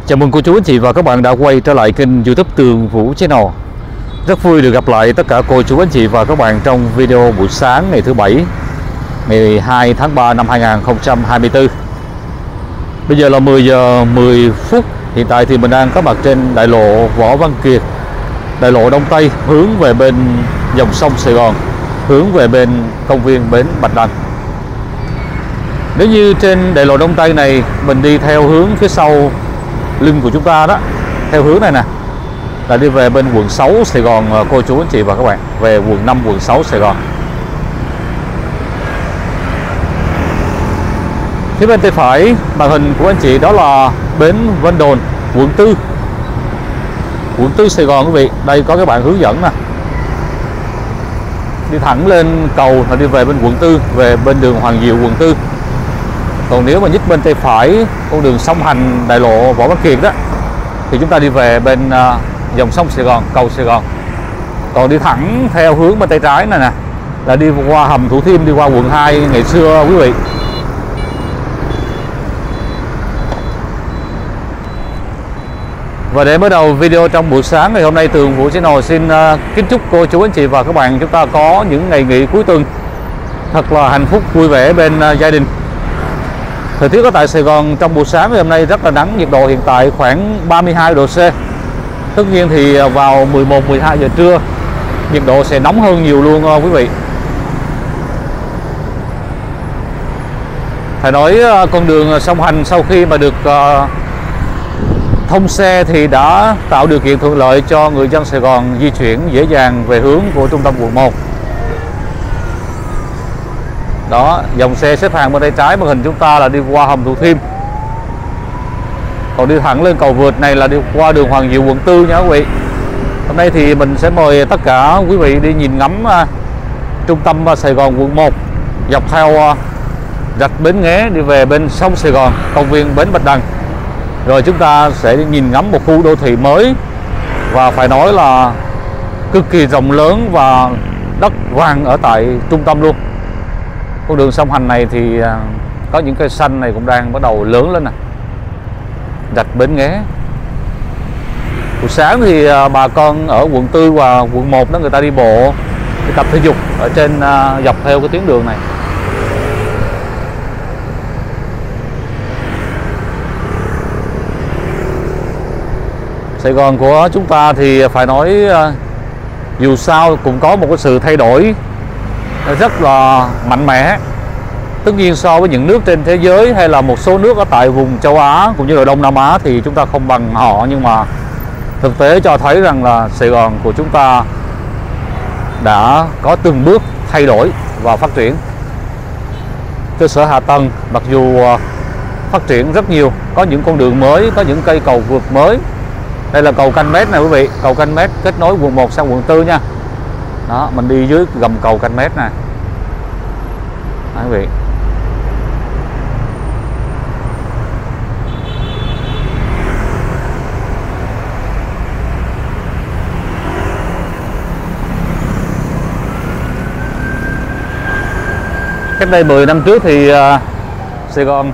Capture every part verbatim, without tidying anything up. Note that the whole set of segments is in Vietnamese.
Chào mừng cô chú anh chị và các bạn đã quay trở lại kênh YouTube Tường Vũ Channel. Rất vui được gặp lại tất cả cô chú anh chị và các bạn trong video buổi sáng ngày thứ bảy, ngày hai tháng ba năm hai nghìn không trăm hai mươi tư. Bây giờ là mười giờ mười phút. Hiện tại thì mình đang có mặt trên đại lộ Võ Văn Kiệt, đại lộ Đông Tây, hướng về bên dòng sông Sài Gòn, hướng về bên công viên bến Bạch Đằng. Nếu như trên đại lộ Đông Tây này mình đi theo hướng phía sau lưng của chúng ta đó, theo hướng này nè, là đi về bên quận sáu Sài Gòn cô chú anh chị và các bạn, về quận năm, quận sáu Sài Gòn. Phía bên tay phải màn hình của anh chị đó là bến Vân Đồn, quận tư, quận tư Sài Gòn quý vị. Đây có các bạn hướng dẫn nè, đi thẳng lên cầu là đi về bên quận tư, về bên đường Hoàng Diệu, quận tư. Còn nếu mà nhích bên tay phải con đường song hành đại lộ Võ Văn Kiệt đó, thì chúng ta đi về bên uh, dòng sông Sài Gòn, cầu Sài Gòn. Còn đi thẳng theo hướng bên tay trái này nè, là đi qua hầm Thủ Thiêm, đi qua quận hai ngày xưa quý vị. Và để bắt đầu video trong buổi sáng ngày hôm nay, Tường Vũ Channel xin uh, kính chúc cô chú anh chị và các bạn chúng ta có những ngày nghỉ cuối tuần thật là hạnh phúc, vui vẻ bên uh, gia đình. Thời tiết ở tại Sài Gòn trong buổi sáng ngày hôm nay rất là nắng, nhiệt độ hiện tại khoảng ba mươi hai độ C. Tất nhiên thì vào mười một, mười hai giờ trưa nhiệt độ sẽ nóng hơn nhiều luôn quý vị. Phải nói con đường song hành sau khi mà được uh, thông xe thì đã tạo điều kiện thuận lợi cho người dân Sài Gòn di chuyển dễ dàng về hướng của trung tâm quận một. Đó, dòng xe xếp hàng bên tay trái màn hình chúng ta là đi qua hầm Thủ Thiêm. Còn đi thẳng lên cầu vượt này là đi qua đường Hoàng Diệu, quận tư nha quý vị. Hôm nay thì mình sẽ mời tất cả quý vị đi nhìn ngắm uh, trung tâm uh, Sài Gòn quận một, dọc theo uh, rạch Bến Nghé đi về bên sông Sài Gòn, công viên bến Bạch Đằng. Rồi chúng ta sẽ nhìn ngắm một khu đô thị mới, và phải nói là cực kỳ rộng lớn và đất vàng ở tại trung tâm luôn. Con đường song hành này thì có những cây xanh này cũng đang bắt đầu lớn lên nè. Rạch Bến Nghé. Buổi sáng thì bà con ở quận tư và quận một đó, người ta đi bộ, đi tập thể dục ở trên dọc theo cái tuyến đường này. Sài Gòn của chúng ta thì phải nói dù sao cũng có một cái sự thay đổi rất là mạnh mẽ. Tất nhiên so với những nước trên thế giới hay là một số nước ở tại vùng châu Á cũng như là Đông Nam Á thì chúng ta không bằng họ, nhưng mà thực tế cho thấy rằng là Sài Gòn của chúng ta đã có từng bước thay đổi và phát triển. Cơ sở hạ tầng mặc dù phát triển rất nhiều, có những con đường mới, có những cây cầu vượt mới. Đây là cầu Canh Mét này quý vị, cầu Canh Mét kết nối quận một sang quận tư nha. Đó, mình đi dưới gầm cầu Canh Mét này. Đó, quý vị. Cách đây mười năm trước thì uh, Sài Gòn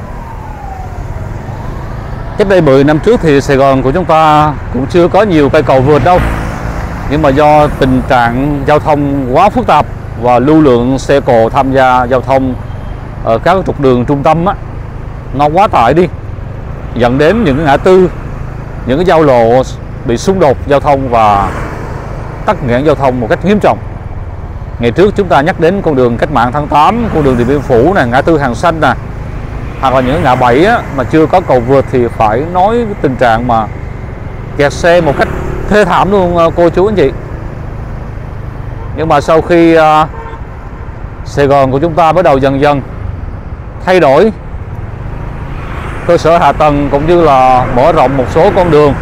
Cách đây mười năm trước thì Sài Gòn của chúng ta cũng chưa có nhiều cây cầu vượt đâu. Nhưng mà do tình trạng giao thông quá phức tạp và lưu lượng xe cộ tham gia giao thông ở các trục đường trung tâm á, nó quá tải đi, dẫn đến những cái ngã tư, những cái giao lộ bị xung đột giao thông và tắc nghẽn giao thông một cách nghiêm trọng. Ngày trước chúng ta nhắc đến con đường Cách Mạng tháng tám, con đường Điện Biên Phủ này, ngã tư Hàng Xanh nè, hoặc là những ngã bảy á, mà chưa có cầu vượt thì phải nói cái tình trạng mà kẹt xe một cách thê thảm luôn cô chú anh chị. Nhưng mà sau khi uh, Sài Gòn của chúng ta bắt đầu dần dần thay đổi cơ sở hạ tầng cũng như là mở rộng một số con đường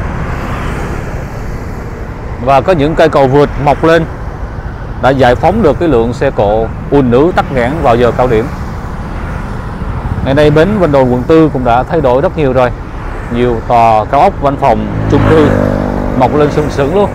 và có những cây cầu vượt mọc lên, đã giải phóng được cái lượng xe cộ ùn ứ tắc nghẽn vào giờ cao điểm. Ngày nay bến Vân Đồn quận tư cũng đã thay đổi rất nhiều rồi. Nhiều tòa cao ốc, văn phòng, chung cư mọc lên sừng sững luôn.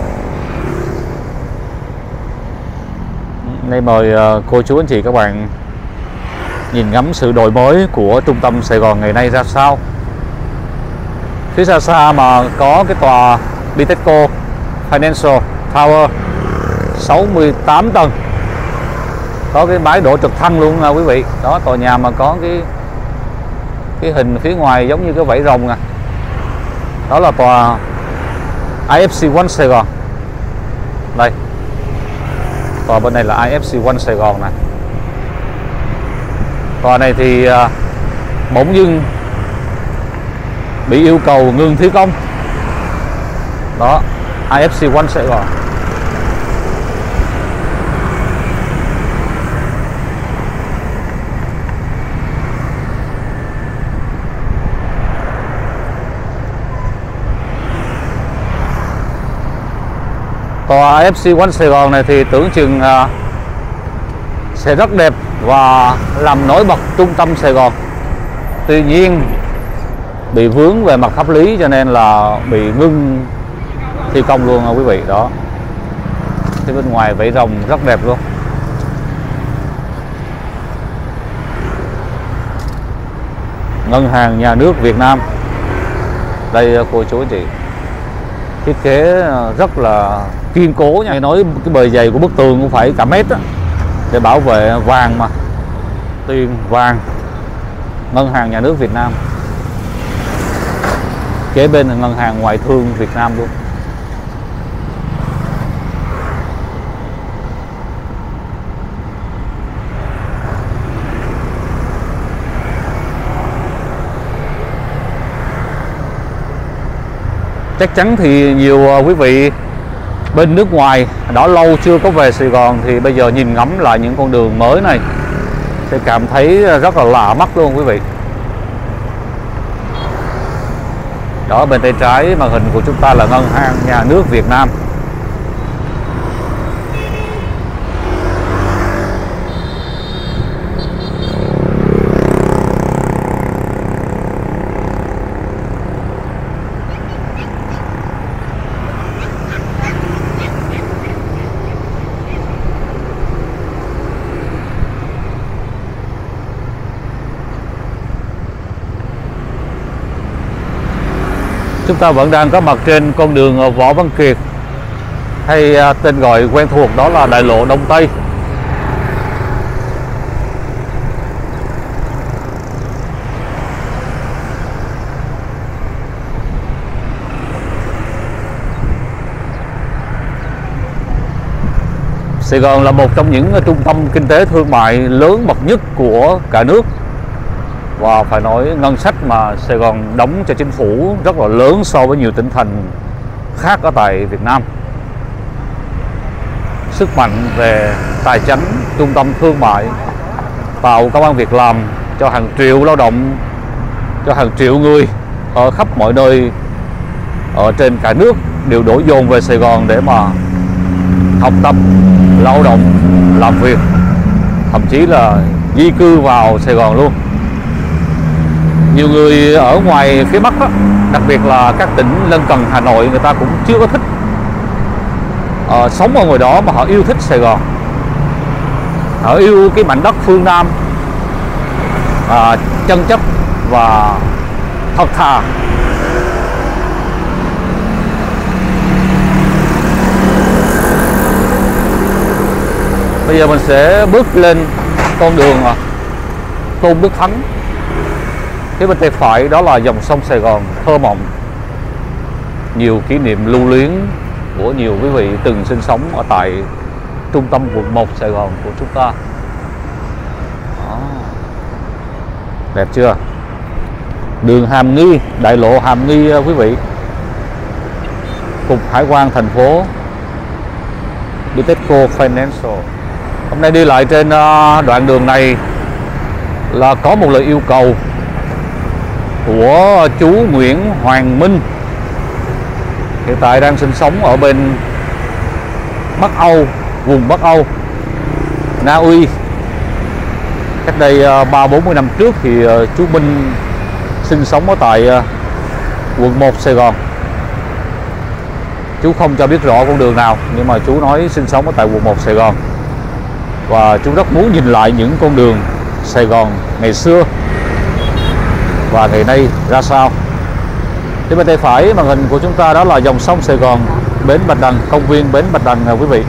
Đây mời cô chú anh chị các bạn nhìn ngắm sự đổi mới của trung tâm Sài Gòn ngày nay ra sao. Phía xa xa mà có cái tòa Bitexco Financial Tower sáu mươi tám tầng, có cái bãi đỗ trực thăng luôn à quý vị. Đó, tòa nhà mà có cái cái hình phía ngoài giống như cái vảy rồng à. Đó là tòa i ép xê One Sài Gòn. Đây, tòa bên này là i ép xê One Sài Gòn nè. Tòa này thì uh, bỗng dưng bị yêu cầu ngừng thi công. Đó, i ép xê One Sài Gòn. Tòa i ép xê One Sài Gòn này thì tưởng chừng uh, sẽ rất đẹp và làm nổi bật trung tâm Sài Gòn. Tuy nhiên bị vướng về mặt pháp lý cho nên là bị ngưng thi công luôn à quý vị. Đó, phía bên ngoài vảy rồng rất đẹp luôn. Ngân hàng Nhà nước Việt Nam. Đây cô chú anh chị, thiết kế rất là kiên cố nha. Nói cái bề dày của bức tường cũng phải cả mét á, để bảo vệ vàng mà. Tiền vàng Ngân hàng Nhà nước Việt Nam, kế bên là Ngân hàng Ngoại thương Việt Nam luôn. Chắc chắn thì nhiều quý vị bên nước ngoài đã lâu chưa có về Sài Gòn thì bây giờ nhìn ngắm lại những con đường mới này sẽ cảm thấy rất là lạ mắt luôn quý vị. Đó, bên tay trái màn hình của chúng ta là Ngân hàng Nhà nước Việt Nam. Chúng ta vẫn đang có mặt trên con đường Võ Văn Kiệt, hay tên gọi quen thuộc đó là đại lộ Đông Tây. Sài Gòn là một trong những trung tâm kinh tế thương mại lớn bậc nhất của cả nước. Và phải nói ngân sách mà Sài Gòn đóng cho chính phủ rất là lớn so với nhiều tỉnh thành khác ở tại Việt Nam. Sức mạnh về tài chính, trung tâm thương mại, tạo công ăn việc làm cho hàng triệu lao động, cho hàng triệu người ở khắp mọi nơi ở trên cả nước đều đổ dồn về Sài Gòn để mà học tập, lao động, làm việc, thậm chí là di cư vào Sài Gòn luôn. Nhiều người ở ngoài phía Bắc đó, đặc biệt là các tỉnh lân cận Hà Nội, người ta cũng chưa có thích uh, sống ở ngoài đó, mà họ yêu thích Sài Gòn. Họ yêu cái mảnh đất phương Nam uh, chân chất và thật thà. Bây giờ mình sẽ bước lên con đường uh, Tôn Đức Thắng. Phía bên tay phải đó là dòng sông Sài Gòn thơ mộng, nhiều kỷ niệm lưu luyến của nhiều quý vị từng sinh sống ở tại trung tâm quận một Sài Gòn của chúng ta. Đó, đẹp chưa? Đường Hàm Nghi, đại lộ Hàm Nghi quý vị. Cục Hải quan thành phố, Bitexco Financial. Hôm nay đi lại trên đoạn đường này là có một lời yêu cầu của chú Nguyễn Hoàng Minh, hiện tại đang sinh sống ở bên Bắc Âu, vùng Bắc Âu, Na Uy. Cách đây ba bốn mươi năm trước thì chú Minh sinh sống ở tại quận một Sài Gòn. Chú không cho biết rõ con đường nào, nhưng mà chú nói sinh sống ở tại quận một Sài Gòn. Và chú rất muốn nhìn lại những con đường Sài Gòn ngày xưa và ngày nay ra sao. Phía bên tay phải màn hình của chúng ta đó là dòng sông Sài Gòn, bến Bạch Đằng, công viên bến Bạch Đằng quý vị.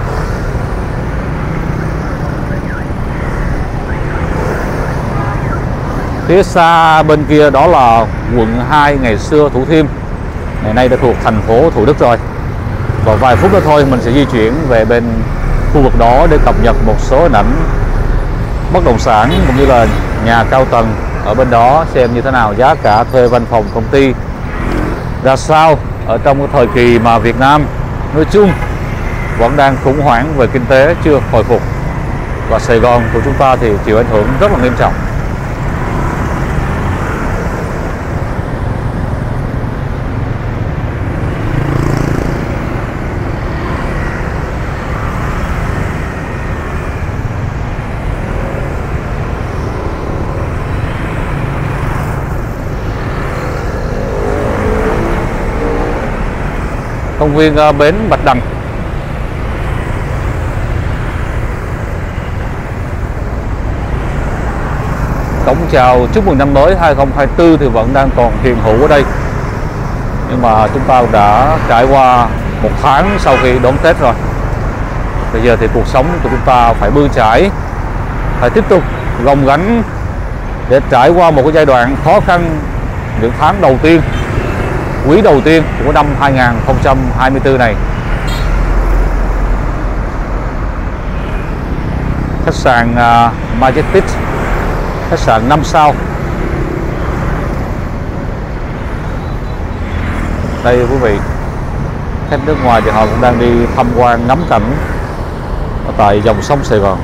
Phía xa bên kia đó là quận hai, ngày xưa Thủ Thiêm, ngày nay đã thuộc thành phố Thủ Đức rồi. Và vài phút nữa thôi mình sẽ di chuyển về bên khu vực đó để cập nhật một số hình ảnh bất động sản cũng như là nhà cao tầng ở bên đó, xem như thế nào, giá cả thuê văn phòng công ty ra sao ở trong cái thời kỳ mà Việt Nam nói chung vẫn đang khủng hoảng về kinh tế, chưa hồi phục, và Sài Gòn của chúng ta thì chịu ảnh hưởng rất là nghiêm trọng. Công viên bến Bạch Đằng. Cổng chào chúc mừng năm mới hai không hai tư thì vẫn đang còn hiện hữu ở đây, nhưng mà chúng ta đã trải qua một tháng sau khi đón Tết rồi. Bây giờ thì cuộc sống của chúng ta phải bươn chải, phải tiếp tục gồng gánh để trải qua một cái giai đoạn khó khăn những tháng đầu tiên, quý đầu tiên của năm hai không hai tư này. Khách sạn uh, Majestic, khách sạn năm sao. Đây quý vị, khách nước ngoài thì họ cũng đang đi tham quan ngắm cảnh ở tại dòng sông Sài Gòn.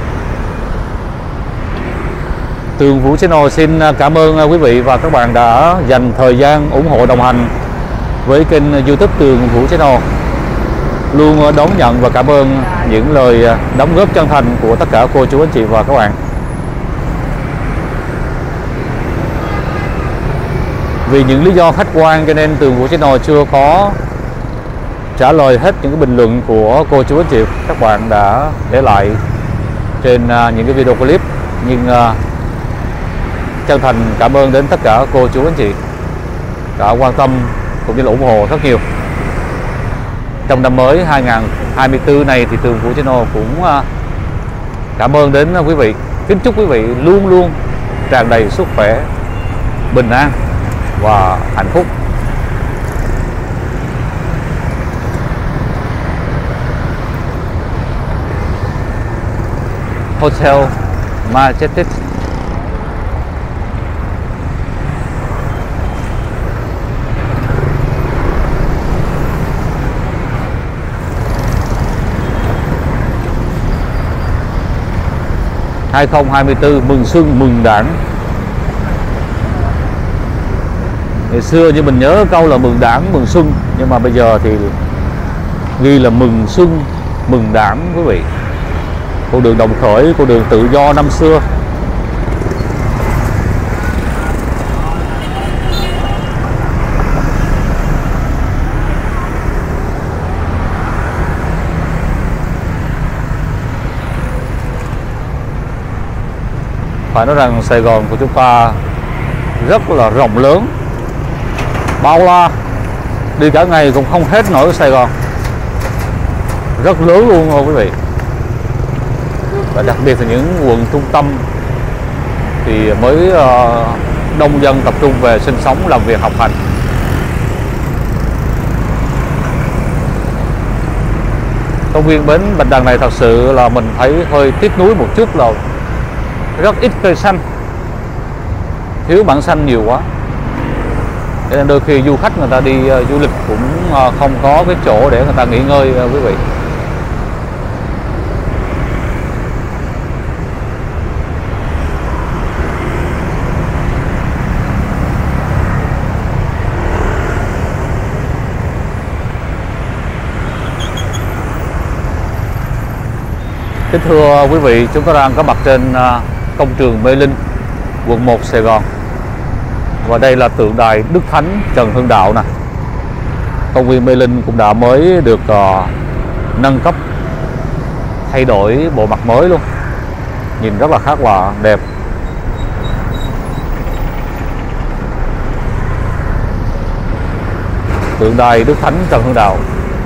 Tường Vũ Channel xin cảm ơn quý vị và các bạn đã dành thời gian ủng hộ đồng hành với kênh YouTube Tường Vũ Channel. Luôn đón nhận và cảm ơn những lời đóng góp chân thành của tất cả cô chú anh chị và các bạn. Vì những lý do khách quan cho nên Tường Vũ Channel chưa có trả lời hết những cái bình luận của cô chú anh chị các bạn đã để lại trên những cái video clip, nhưng chân thành cảm ơn đến tất cả cô chú anh chị đã quan tâm cũng như là ủng hộ rất nhiều. Trong năm mới hai không hai tư này thì Tường Vũ Channel cũng cảm ơn đến quý vị, kính chúc quý vị luôn luôn tràn đầy sức khỏe, bình an và hạnh phúc. Hotel Majestic. hai không hai tư mừng xuân mừng Đảng. Ngày xưa như mình nhớ câu là mừng Đảng mừng xuân, nhưng mà bây giờ thì ghi là mừng xuân mừng Đảng quý vị. Con đường Đồng Khởi, con đường tự do năm xưa. Phải nói rằng Sài Gòn của chúng ta rất là rộng lớn, bao la, đi cả ngày cũng không hết nổi Sài Gòn, rất lớn luôn rồi quý vị. Và đặc biệt là những quận trung tâm thì mới uh, đông dân tập trung về sinh sống, làm việc, học hành. Công viên bến Bạch Đằng này thật sự là mình thấy hơi tiếc nuối một chút là rất ít cây xanh, thiếu mảng xanh nhiều quá, cho nên đôi khi du khách người ta đi uh, du lịch cũng uh, không có cái chỗ để người ta nghỉ ngơi uh, quý vị. Kính thưa quý vị, chúng ta đang có mặt trên uh, công trường Mê Linh, quận một Sài Gòn. Và đây là tượng đài Đức Thánh Trần Hưng Đạo nè. Công viên Mê Linh cũng đã mới được uh, nâng cấp, thay đổi bộ mặt mới luôn, nhìn rất là khác lạ, đẹp. tượng đài Đức Thánh Trần Hưng Đạo,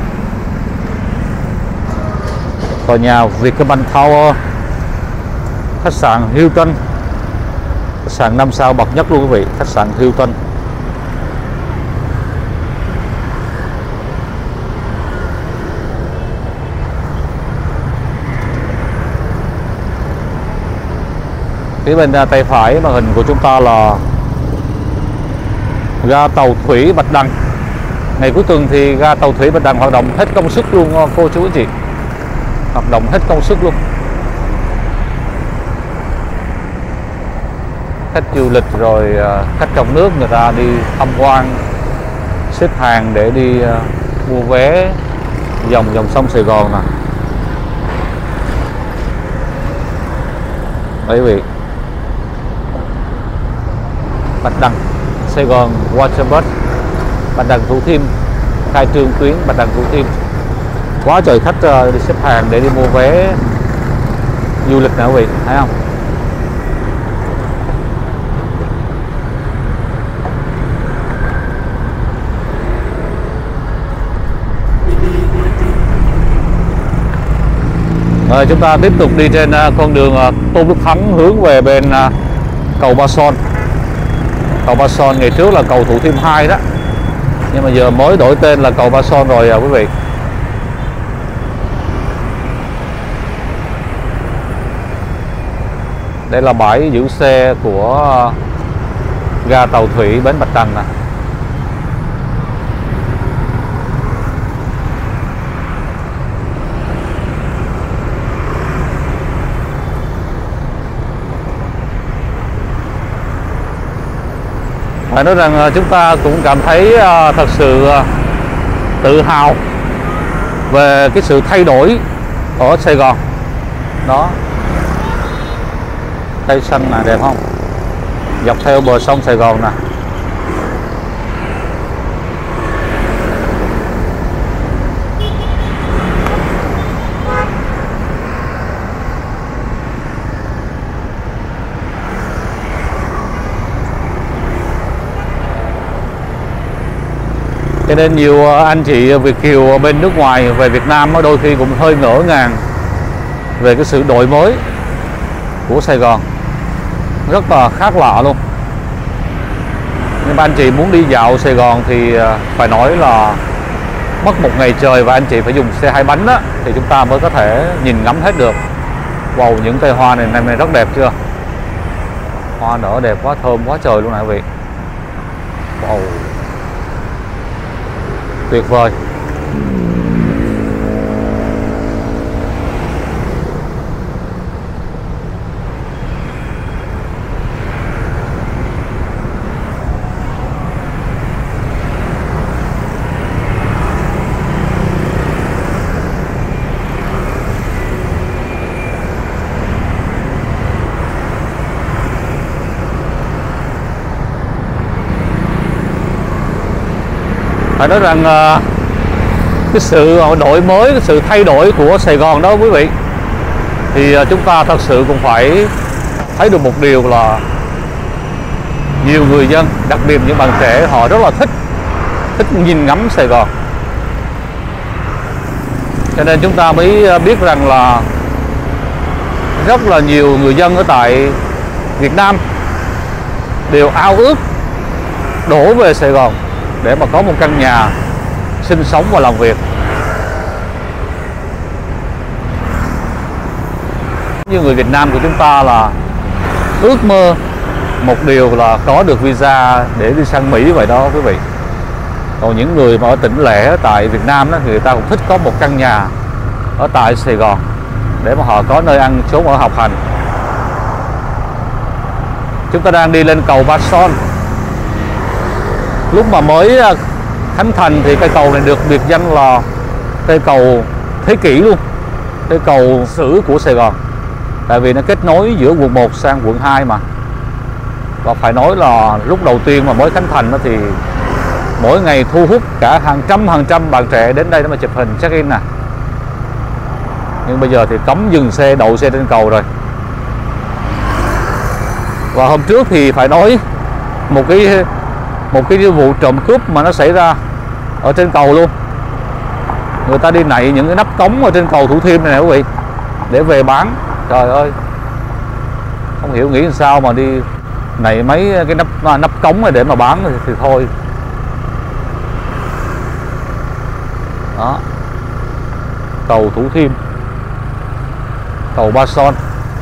tòa nhà Vietcombank Tower, khách sạn Hilton, khách sạn năm sao bậc nhất luôn quý vị, khách sạn Hilton. Phía bên tay phải màn hình của chúng ta là ga tàu thủy Bạch Đằng. Ngày cuối tuần thì ga tàu thủy Bạch Đằng hoạt động hết công suất luôn cô chú anh chị, hoạt động hết công suất luôn. Khách du lịch rồi khách trong nước người ta đi tham quan, xếp hàng để đi mua vé dòng dòng sông Sài Gòn nè. Đấy quý vị, Bạch Đằng, Sài Gòn Waterbus, Bạch Đằng Thủ Thiêm, khai trương tuyến Bạch Đằng Thủ Thiêm. Quá trời khách đi xếp hàng để đi mua vé du lịch nè quý vị, thấy không? Rồi chúng ta tiếp tục đi trên con đường Tôn Đức Thắng hướng về bên cầu Ba Son. Cầu Ba Son ngày trước là cầu Thủ Thiêm hai đó, nhưng mà giờ mới đổi tên là cầu Ba Son rồi à quý vị. Đây là bãi giữ xe của ga tàu thủy bến Bạch Đằng nè. Phải nói rằng chúng ta cũng cảm thấy thật sự tự hào về cái sự thay đổi ở Sài Gòn. Đó, cây xanh nè, đẹp không? Dọc theo bờ sông Sài Gòn nè. Cho nên nhiều anh chị Việt kiều bên nước ngoài về Việt Nam đôi khi cũng hơi ngỡ ngàng về cái sự đổi mới của Sài Gòn, rất là khác lạ luôn. Nhưng mà anh chị muốn đi dạo Sài Gòn thì phải nói là mất một ngày trời, và anh chị phải dùng xe hai bánh đó, thì chúng ta mới có thể nhìn ngắm hết được. Wow, những cây hoa này năm nay rất đẹp chưa? Hoa nở đẹp quá, thơm quá trời luôn nè quý vị. Wow, tuyệt vời. Phải nói rằng cái sự đổi mới, cái sự thay đổi của Sài Gòn đó quý vị, thì chúng ta thật sự cũng phải thấy được một điều là nhiều người dân, đặc biệt những bạn trẻ, họ rất là thích thích nhìn ngắm Sài Gòn. Cho nên chúng ta mới biết rằng là rất là nhiều người dân ở tại Việt Nam đều ao ước đổ về Sài Gòn để mà có một căn nhà sinh sống và làm việc. Như người Việt Nam của chúng ta là ước mơ một điều là có được visa để đi sang Mỹ vậy đó quý vị. Còn những người mà ở tỉnh lẻ ở tại Việt Nam đó, thì người ta cũng thích có một căn nhà ở tại Sài Gòn để mà họ có nơi ăn trốn ở học hành. Chúng ta đang đi lên cầu Ba Son. Lúc mà mới khánh thành thì cây cầu này được biệt danh là cây cầu thế kỷ luôn, cây cầu sử của Sài Gòn, tại vì nó kết nối giữa quận một sang quận hai mà. Và phải nói là lúc đầu tiên mà mới khánh thành đó thì mỗi ngày thu hút cả hàng trăm hàng trăm bạn trẻ đến đây để mà chụp hình check in nè. Nhưng bây giờ thì cấm dừng xe, đậu xe trên cầu rồi. Và hôm trước thì phải nói một cái một cái vụ trộm cướp mà nó xảy ra ở trên cầu luôn. Người ta đi nạy những cái nắp cống ở trên cầu Thủ Thiêm này nè quý vị, để về bán. Trời ơi, không hiểu nghĩ làm sao mà đi nạy mấy cái nắp nắp cống này để mà bán thì, thì thôi. Đó, cầu Thủ Thiêm, cầu Ba Son.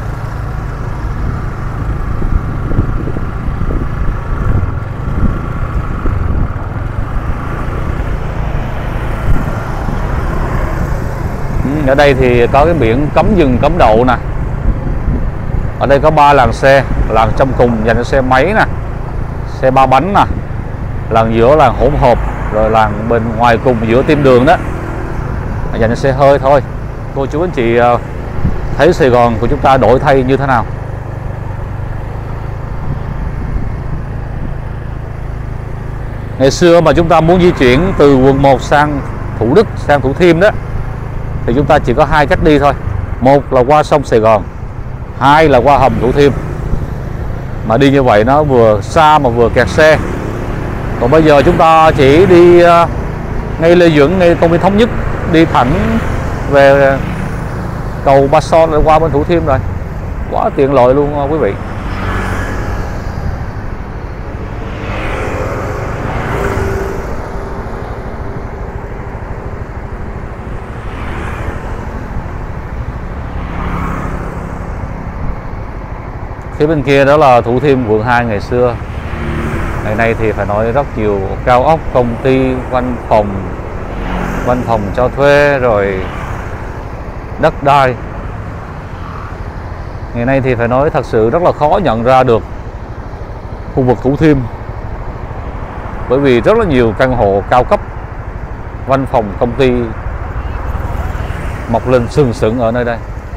Ở đây thì có cái biển cấm dừng cấm đậu nè. Ở đây có ba làn xe, làn trong cùng dành cho xe máy nè, xe ba bánh nè, làn giữa làn hỗn hợp, rồi làn bên ngoài cùng giữa tim đường đó dành cho xe hơi thôi. Cô chú anh chị thấy Sài Gòn của chúng ta đổi thay như thế nào? Ngày xưa mà chúng ta muốn di chuyển từ quận một sang Thủ Đức, sang Thủ Thiêm đó, thì chúng ta chỉ có hai cách đi thôi. Một là qua sông Sài Gòn, hai là qua hầm Thủ Thiêm. Mà đi như vậy nó vừa xa mà vừa kẹt xe. Còn bây giờ chúng ta chỉ đi ngay Lê Duẩn, ngay công viên Thống Nhất, đi thẳng về cầu Ba Son để qua bên Thủ Thiêm rồi. Quá tiện lợi luôn quý vị. Phía bên kia đó là Thủ Thiêm quận hai ngày xưa. Ngày nay thì phải nói rất nhiều cao ốc, công ty, văn phòng, văn phòng cho thuê, rồi đất đai. Ngày nay thì phải nói thật sự rất là khó nhận ra được khu vực Thủ Thiêm, bởi vì rất là nhiều căn hộ cao cấp, văn phòng, công ty mọc lên sừng sững ở nơi đây.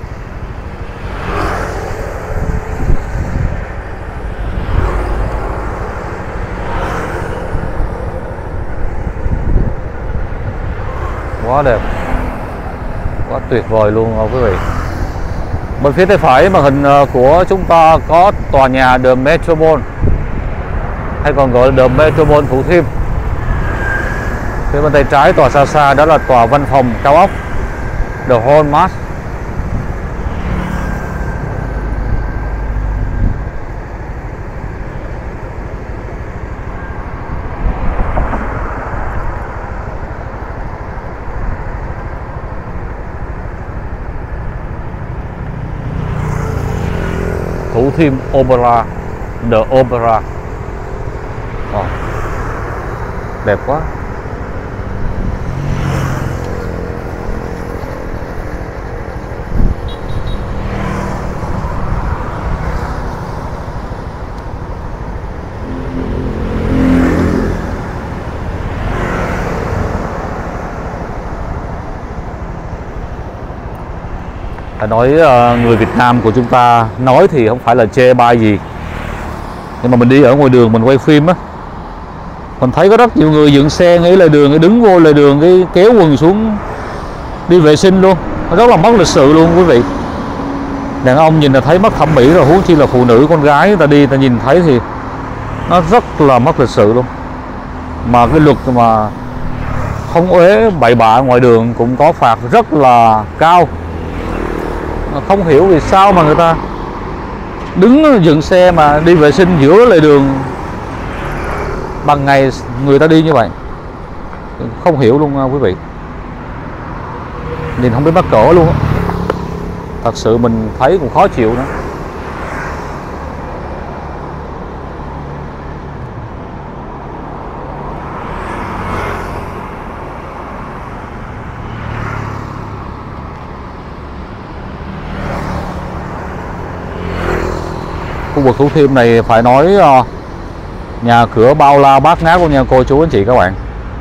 Quá đẹp, quá tuyệt vời luôn quý vị. Bên phía tay phải màn hình của chúng ta có tòa nhà The Metropole, hay còn gọi là The Metropole Thủ Thiêm. Phía bên tay trái tòa xa xa đó là tòa văn phòng cao ốc The Hallmark. Thủ Thiêm Opera, The Opera. Oh, đẹp quá. Phải nói người Việt Nam của chúng ta nói thì không phải là chê bai gì, nhưng mà mình đi ở ngoài đường mình quay phim á, mình thấy có rất nhiều người dựng xe ngay lề đường, cái đứng vô lề đường, cái kéo quần xuống đi vệ sinh luôn, rất là mất lịch sự luôn quý vị. Đàn ông nhìn là thấy mất thẩm mỹ rồi, huống chi là phụ nữ con gái người ta đi, ta nhìn thấy thì nó rất là mất lịch sự luôn. Mà cái luật mà không uế bậy bạ ngoài đường cũng có phạt rất là cao. Không hiểu vì sao mà người ta đứng dựng xe mà đi vệ sinh giữa lề đường bằng ngày người ta đi như vậy. Không hiểu luôn quý vị. Nhìn không biết mắc cỡ luôn. Thật sự mình thấy cũng khó chịu nữa. Khu vực Thủ Thiêm này phải nói nhà cửa bao la bát ngát luôn nha cô chú anh chị các bạn.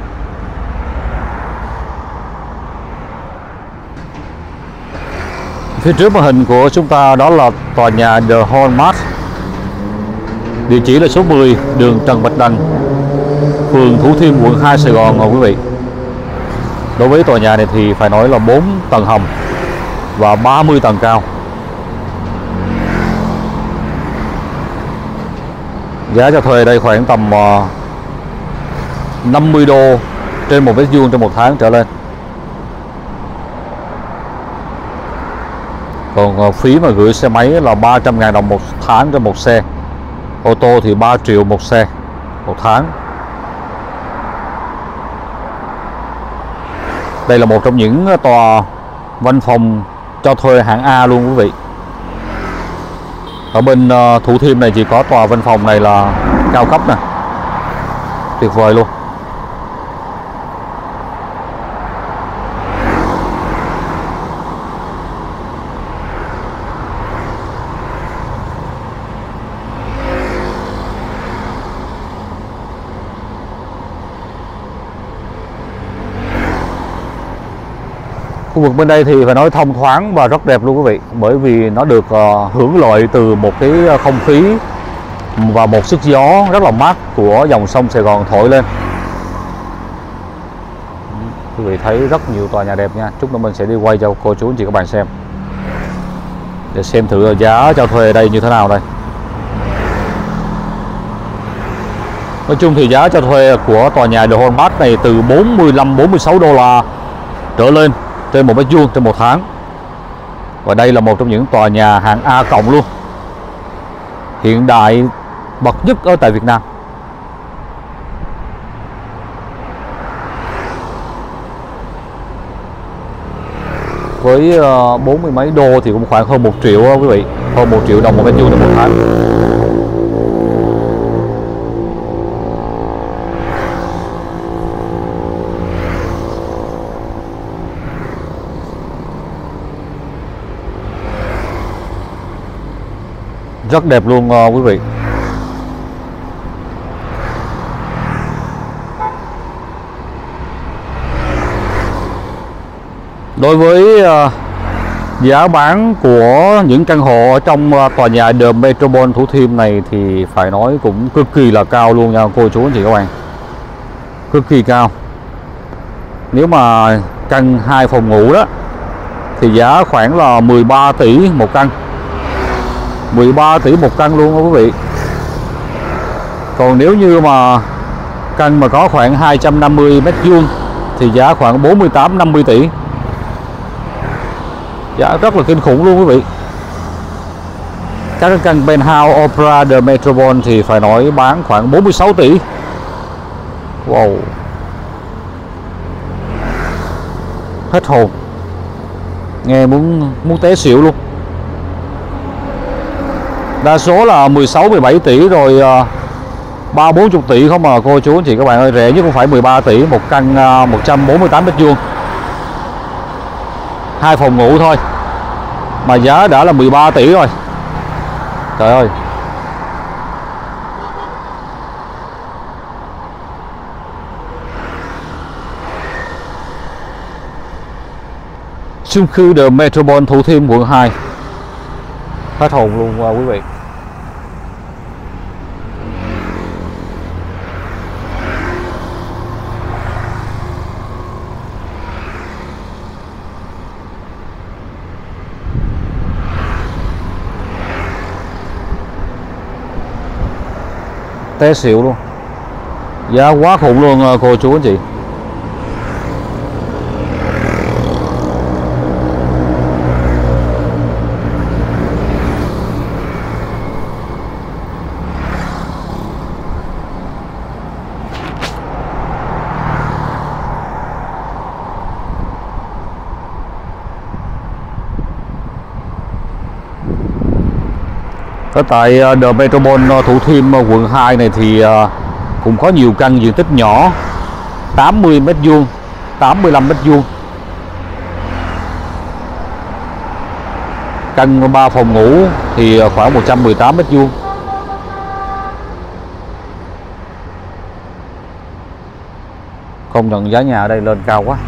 Phía trước màn hình của chúng ta đó là tòa nhà The Hallmark. Địa chỉ là số mười đường Trần Bạch Đằng, phường Thủ Thiêm, quận hai, Sài Gòn rồi quý vị. Đối với tòa nhà này thì phải nói là bốn tầng hầm và ba mươi tầng cao. Giá cho thuê đây khoảng tầm năm mươi đô trên một mét vuông trong một tháng trở lên. Còn phí mà gửi xe máy là ba trăm ngàn đồng một tháng cho một xe. Ô tô thì ba triệu một xe một tháng. Đây là một trong những tòa văn phòng cho thuê hạng A luôn quý vị. Ở bên uh, Thủ Thiêm này chỉ có tòa văn phòng này là cao cấp nè, tuyệt vời luôn. Khu vực bên đây thì phải nói thông thoáng và rất đẹp luôn quý vị, bởi vì nó được uh, hưởng lợi từ một cái không khí và một sức gió rất là mát của dòng sông Sài Gòn thổi lên. Quý vị thấy rất nhiều tòa nhà đẹp nha. Chút nữa mình sẽ đi quay cho cô chú anh chị các bạn xem, để xem thử giá cho thuê ở đây như thế nào đây. Nói chung thì giá cho thuê của tòa nhà The Hallmark này từ bốn mươi lăm bốn mươi sáu đô la trở lên trên một mét vuông trên một tháng. Và đây là một trong những tòa nhà hạng A cộng luôn, hiện đại bậc nhất ở tại Việt Nam. Với bốn mươi mấy đô thì cũng khoảng hơn một triệu quý vị, hơn một triệu đồng một mét vuông trên một tháng. Rất đẹp luôn uh, quý vị. Đối với uh, giá bán của những căn hộ ở trong uh, tòa nhà The Metropole Thủ Thiêm này thì phải nói cũng cực kỳ là cao luôn nha cô chú anh chị các bạn. Cực kỳ cao. Nếu mà căn hai phòng ngủ đó thì giá khoảng là mười ba tỷ một căn. mười ba tỷ một căn luôn đó quý vị. Còn nếu như mà căn mà có khoảng hai trăm năm mươi mét vuông thì giá khoảng bốn mươi tám năm mươi tỷ. Giá rất là kinh khủng luôn quý vị. Các cái căn penthouse Opera The Metropole thì phải nói bán khoảng bốn mươi sáu tỷ. Wow, hết hồn, nghe muốn muốn té xỉu luôn. Đa số là mười sáu mười bảy tỷ rồi ba bốn mươi tỷ không mà cô chú anh chị các bạn ơi. Rẻ nhất cũng phải mười ba tỷ một căn một trăm bốn mươi tám mét vuông, hai phòng ngủ thôi mà giá đã là mười ba tỷ rồi. Trời ơi. Chung cư The Metropole Thủ Thiêm quận hai. Hết hồn luôn wow, quý vị. Té xỉu luôn. Giá quá khủng luôn cô chú anh chị. Ở tại The Metropole Thủ Thiêm quận hai này thì cũng có nhiều căn diện tích nhỏ, tám mươi mét vuông, tám mươi lăm mét vuông. Căn ba phòng ngủ thì khoảng một trăm mười tám mét vuông. Công nhận giá nhà ở đây lên cao quá.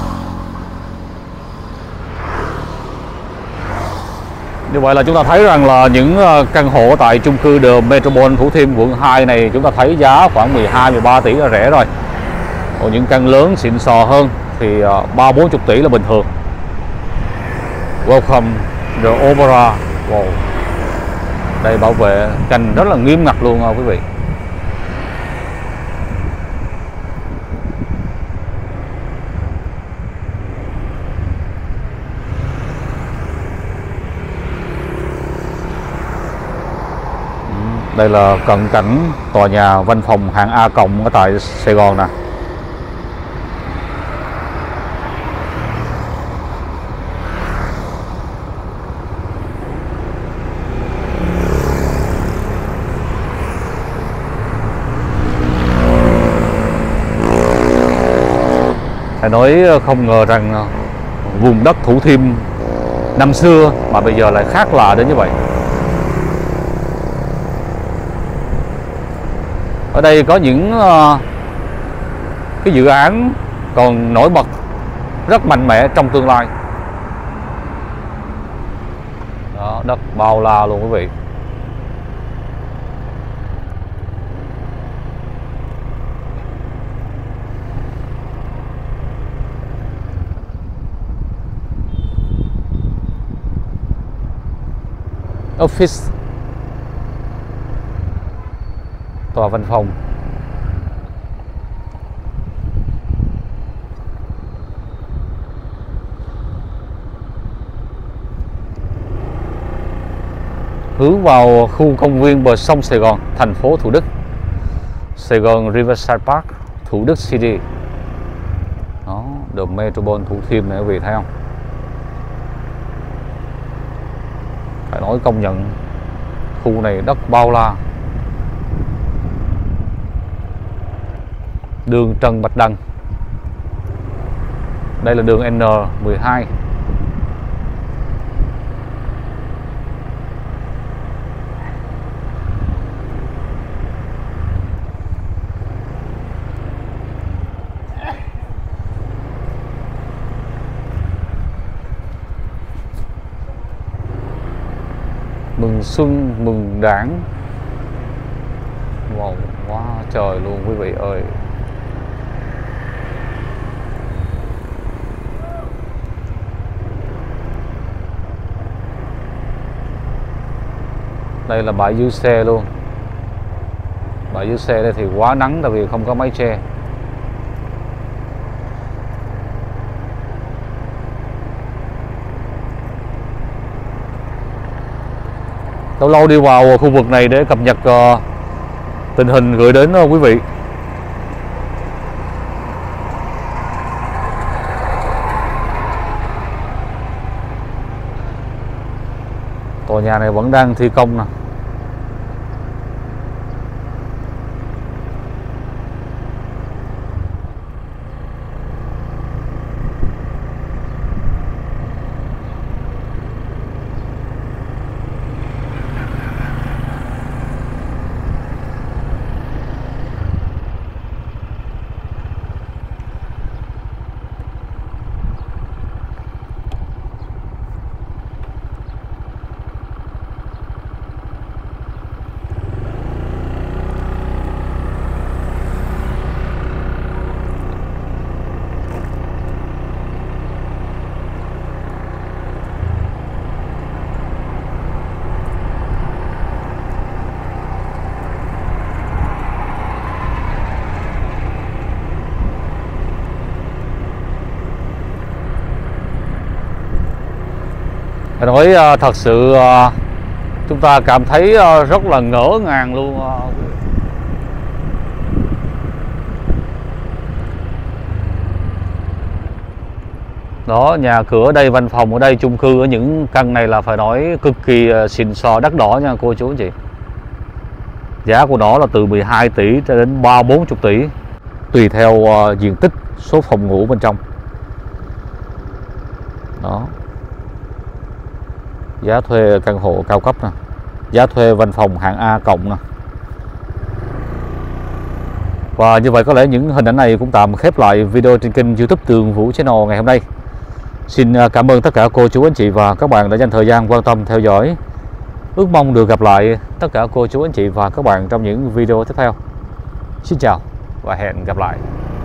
Như vậy là chúng ta thấy rằng là những căn hộ tại chung cư The Metropole Thủ Thiêm quận hai này chúng ta thấy giá khoảng mười hai mười ba tỷ là rẻ rồi. Còn những căn lớn xịn sò hơn thì ba bốn mươi tỷ là bình thường. Welcome The Opera. Wow. Đây bảo vệ canh rất là nghiêm ngặt luôn quý vị. Đây là cận cảnh tòa nhà văn phòng hạng A cộng ở tại Sài Gòn nè. Phải nói không ngờ rằng vùng đất Thủ Thiêm năm xưa mà bây giờ lại khác lạ đến như vậy. Ở đây có những uh, cái dự án còn nổi bật rất mạnh mẽ trong tương lai. Đó, đất bao la luôn quý vị. Office, tòa văn phòng. Hướng vào khu công viên bờ sông Sài Gòn, thành phố Thủ Đức. Sài Gòn Riverside Park, Thủ Đức City. Đó, The Metropole Thủ Thiêm này quý vị thấy không? Phải nói công nhận khu này đất bao la. Đường Trần Bạch Đằng. Đây là đường N mười hai. Mừng xuân, mừng đảng. Wow, quá trời luôn quý vị ơi. Đây là bãi giữ xe luôn. Bãi giữ xe đây thì quá nắng tại vì không có mái che. Lâu lâu đi vào khu vực này để cập nhật uh, tình hình gửi đến uh, quý vị. Tòa nhà này vẫn đang thi công nè. Phải nói thật sự chúng ta cảm thấy rất là ngỡ ngàng luôn. Đó, nhà cửa ở đây, văn phòng ở đây, chung cư ở những căn này là phải nói cực kỳ xịn sò, đắt đỏ nha cô chú anh chị. Giá của nó là từ mười hai tỷ cho đến ba bốn mươi tỷ, tùy theo uh, diện tích, số phòng ngủ bên trong. Đó. Giá thuê căn hộ cao cấp nè, giá thuê văn phòng hạng A cộng nè. Và như vậy có lẽ những hình ảnh này cũng tạm khép lại video trên kênh YouTube Tường Vũ Channel ngày hôm nay. Xin cảm ơn tất cả cô chú anh chị và các bạn đã dành thời gian quan tâm theo dõi. Ước mong được gặp lại tất cả cô chú anh chị và các bạn trong những video tiếp theo. Xin chào và hẹn gặp lại.